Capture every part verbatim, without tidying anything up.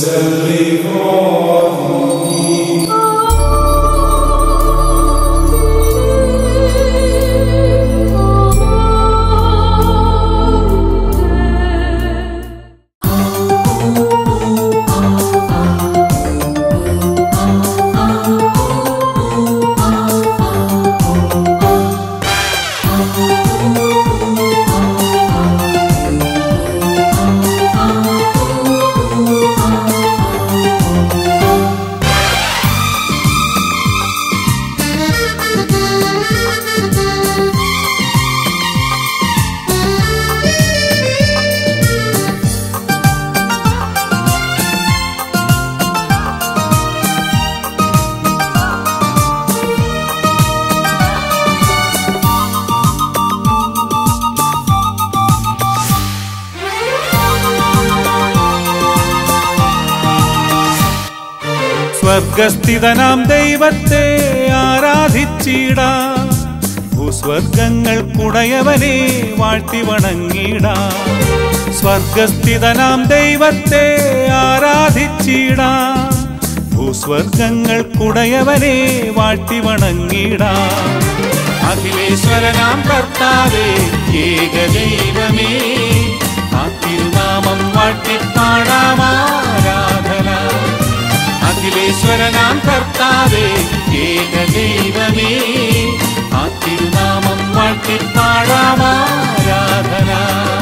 സ്വർഗസ്ഥിതനാം ദൈവത്തെ ആരാധിച്ചിടാം, ഭൂസ്വർഗങ്ങൾക്കുടയവനെ വാഴ്ത്തി വണങ്ങിടാം. സ്വർഗസ്ഥിതനാം ദൈവത്തെ ആരാധിച്ചിടാം, ഭൂസ്വർഗങ്ങൾക്കുടയവനെ വാഴ്ത്തി വണങ്ങിടാം. അഖിലേശ്വരനാം കർത്താവേ ഏകദൈവമേ, ആ തിരുനാമം വാഴ്ത്തിപ്പാടാം ആരാധന. അഖിലേശ്വരനാം കർത്താവേ ഏകദൈവമേ, ആ തിരുനാമം വാഴ്ത്തിപ്പാടാം ആരാധന.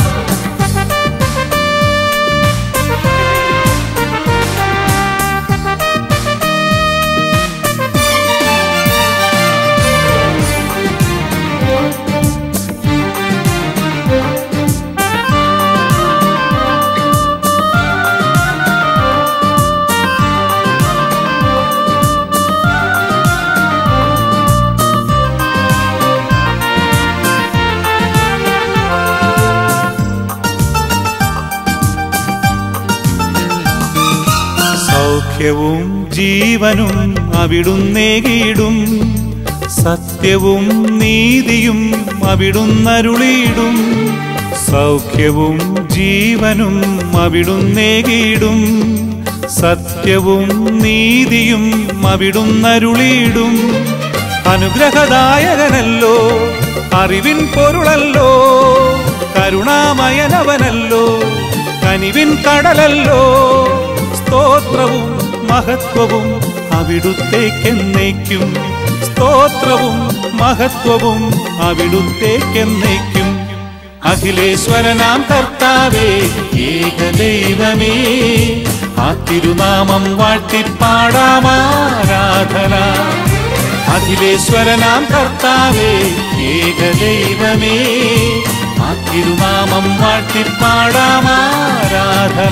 സൗഖ്യവും ജീവനും അവിടുന്നേകിടും, സത്യവും നീതിയും അവിടുന്നരുളിയിടും. സൗഖ്യവും ജീവനും അവിടുന്നേകിടും, സത്യവും നീതിയും അവിടുന്നരുളിയിടും. അനുഗ്രഹദായകനല്ലോ, അറിവിൻ പൊരുളല്ലോ, കരുണാമയനവനല്ലോ, കനിവിൻ കടലല്ലോ. സ്തോത്രവും മഹത്വവും അവിടുത്തേക്കെന്നേക്കും, സ്തോത്രവും മഹത്വവും അവിടുത്തേക്കെന്നേക്കും. അഖിലേശ്വരനാം കർത്താവേ ഏകദൈവമേ, ആ തിരുനാമം വാഴ്ത്തിപ്പാടാം ആരാധന. അഖിലേശ്വരനാം കർത്താവേ ഏകദൈവമേ, ആ തിരുനാമം വാഴ്ത്തിപ്പാടാം ആരാധന.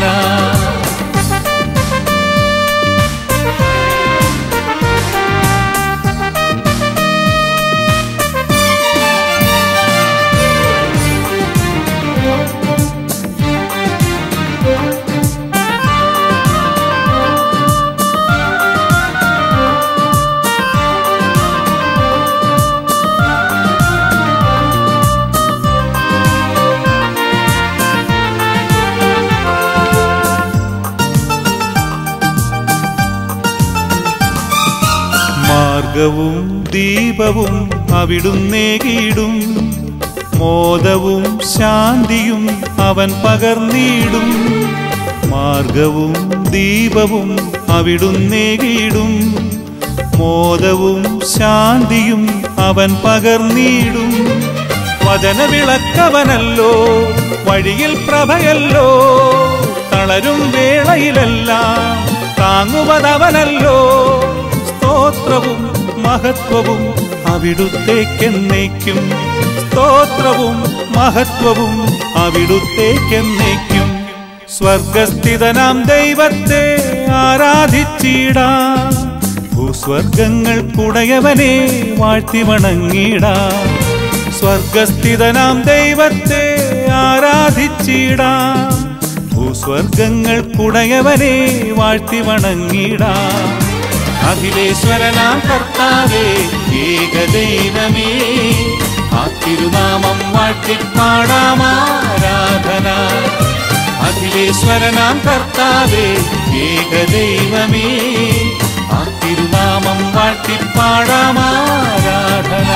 മാർഗവും ദീപവും അവിടുന്നേകിടും, മോദവും ശാന്തിയും അവൻ പകർന്നിടും. മാർഗവും ദീപവും അവിടുന്നേകിടും, മോദവും ശാന്തിയും അവൻ പകർന്നിടും. വചനവിളക്കവനല്ലോ, വഴിയിൽ പ്രഭയല്ലോ, തളരും വേളയിലെല്ലാം താങ്ങുവതവനല്ലോ. സ്തോത്രവും മഹത്വവും അവിടുത്തേക്കെന്നേക്കും, സ്തോത്രവും മഹത്വവും അവിടുത്തേക്കെന്നേക്കും. സ്വർഗസ്ഥിതനാം ദൈവത്തെ ആരാധിച്ചിടാം, ഭൂസ്വർഗങ്ങൾക്കുടയവനെ വാഴ്ത്തി വണങ്ങിടാം. സ്വർഗസ്ഥിതനാം ദൈവത്തെ ആരാധിച്ചിടാം, ഭൂസ്വർഗങ്ങൾക്കുടയവനെ വാഴ്ത്തി വണങ്ങിടാം. അഖിലേശ്വരനാം കർത്താവേ ഏകദൈവമേ, ആ തിരുനാമം വാഴ്ത്തിപ്പാടാം ആരാധന. അഖിലേശ്വരനാം കർത്താവേ ഏകദൈവമേ ആ തിരുനാമം വാഴ്ത്തിപ്പാടാം ആരാധന.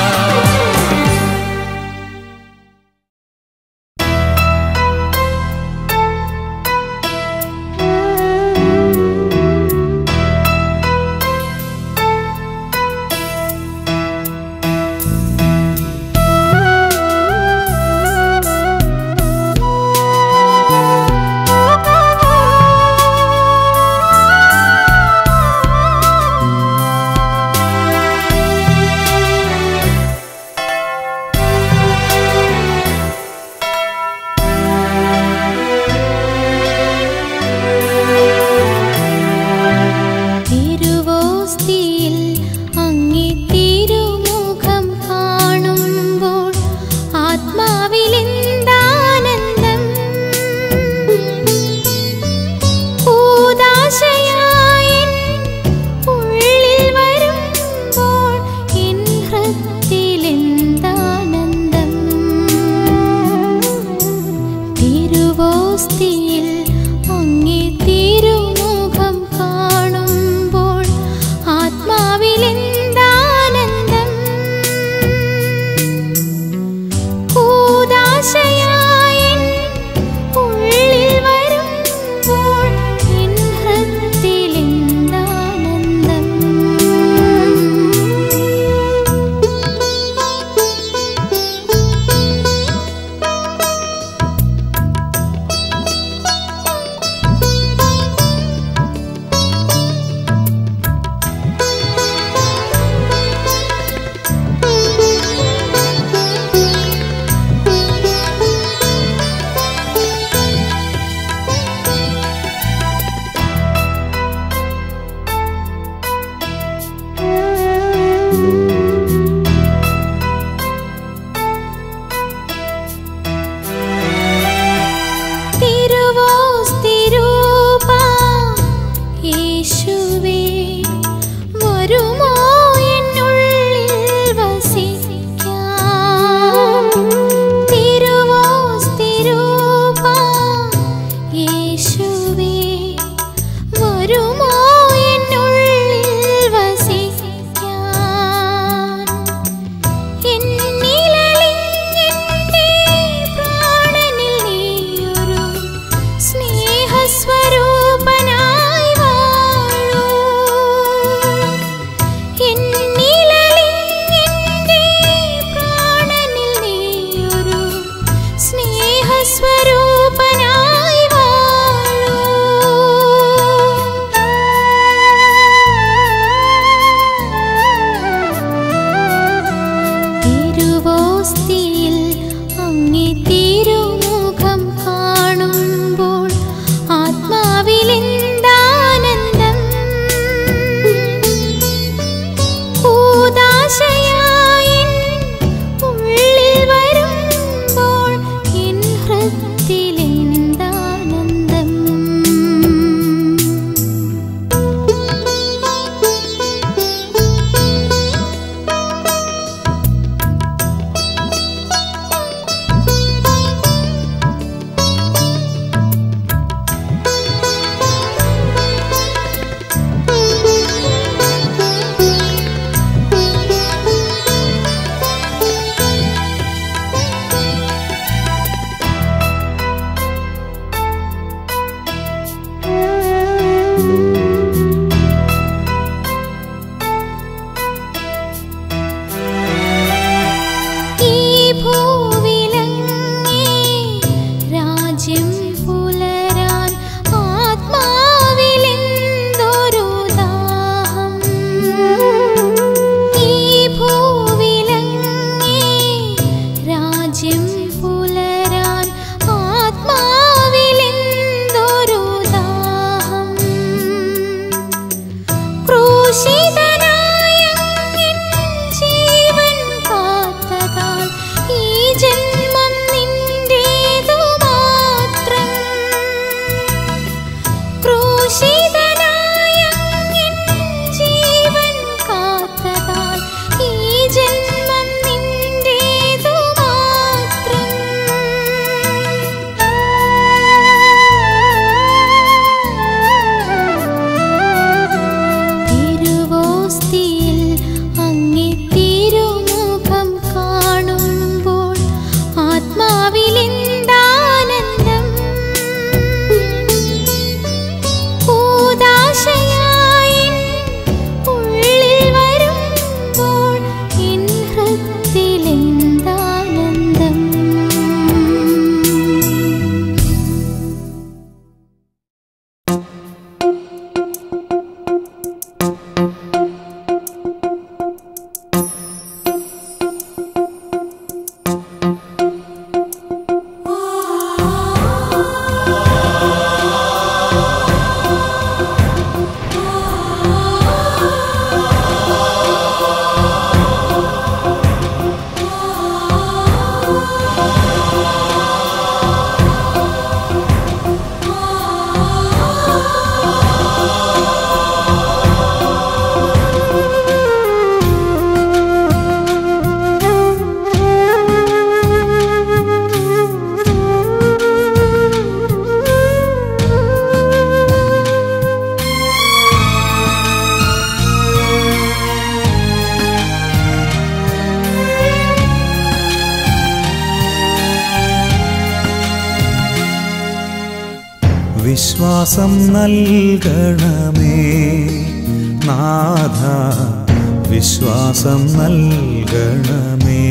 വിശ്വാസം നൽകണമേ നാഥ, വിശ്വാസം നൽകണമേ.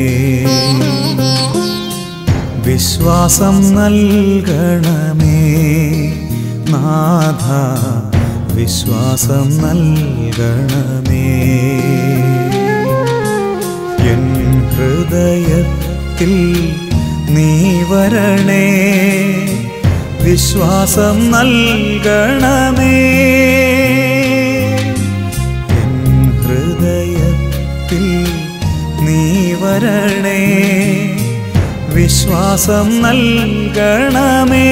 വിശ്വാസം നൽകണമേ നാഥ, വിശ്വാസം നൽകണമേ. എൻ ഹൃദയത്തിൽ നീ വരണേ, വിശ്വാസം നൽകണമേ. എൻ ഹൃദയത്തിൽ നീ വരണേ, വിശ്വാസം നൽകണമേ.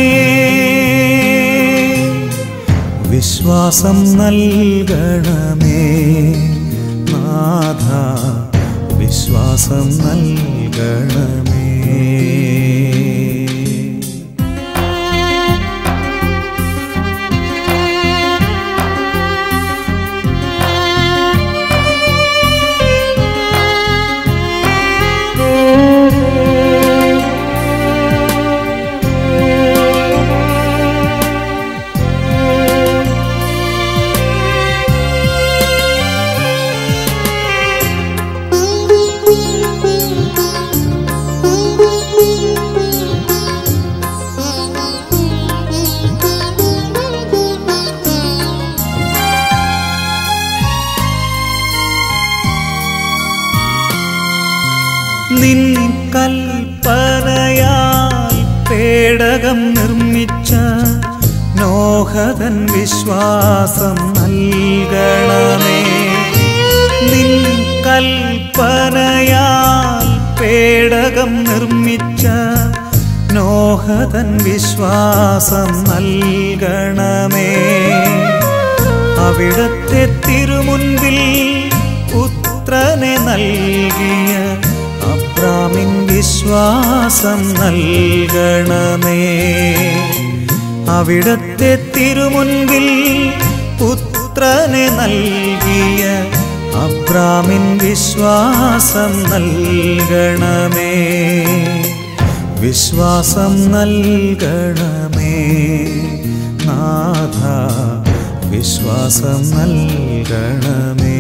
വിശ്വാസം നൽകണമേ നാഥ, വിശ്വാസം നൽകണമേ. നിൻ കൽപ്പനയാൽ പേടകം നിർമ്മിച്ച നോഹതൻ വിശ്വാസം നൽകണമേ. നിൻ കൽപ്പനയാൽ പേടകം നിർമ്മിച്ച നോഹതൻ വിശ്വാസം നൽകണമേ. അവിടത്തെ തിരുമുൻപിൽ പുത്രനെ നൽകിയ അബ്രാമിൻ വിശ്വാസം നൽകണമേ. അവിടത്തെ തിരുമുൻപിൽ പുത്രനെ നൽകിയ അബ്രാമിൻ വിശ്വാസം നൽകണമേ. വിശ്വാസം നൽകണമേ നാഥ, വിശ്വാസം നൽകണമേ.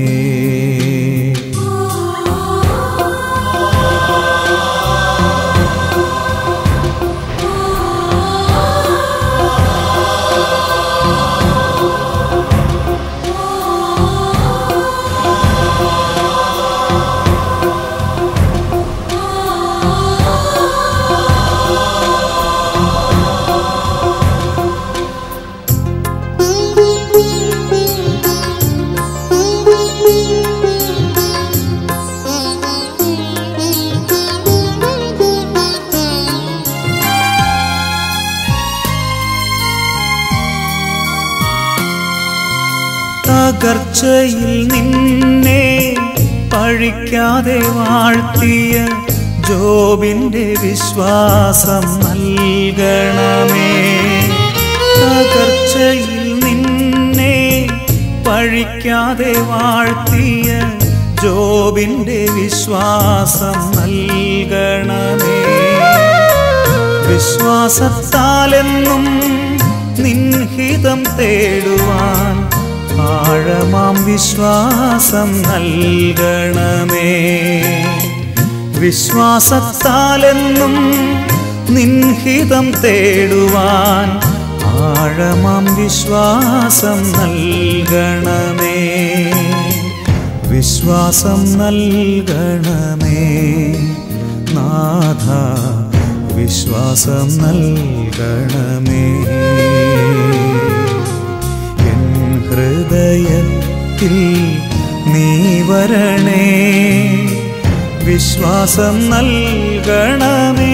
തകർച്ചയിൽ നിന്നെ പഴിക്കാതെ വാഴ്ത്തിയ ജോബിന്റെ വിശ്വാസം നൽകണമേ. തകർച്ചയിൽ നിന്നെ പഴിക്കാതെ വാഴ്ത്തിയ ജോബിന്റെ വിശ്വാസം നൽകണമേ. വിശ്വാസത്താലെന്നും നിൻഹിതം തേടുവാൻ ആഴമാം വിശ്വാസം നൽകണമേ. വിശ്വാസത്താലെന്നും നിൻഹിതം തേടുവാൻ ആഴമാം വിശ്വാസം നൽകണമേ. വിശ്വാസം നൽകണമേ നാഥ, വിശ്വാസം നൽകണമേ. എൻ ഹൃദയത്തിൽ നീ വരണേ, വിശ്വാസം നൽകണമേ.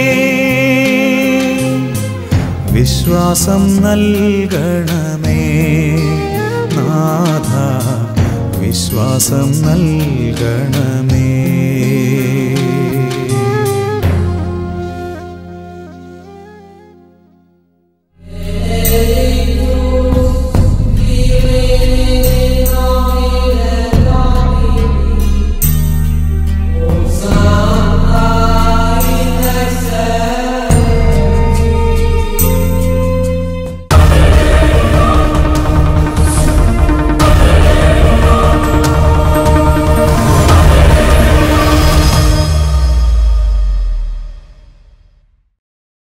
വിശ്വാസം നൽകണമേ നാഥ, വിശ്വാസം നൽകണമേ.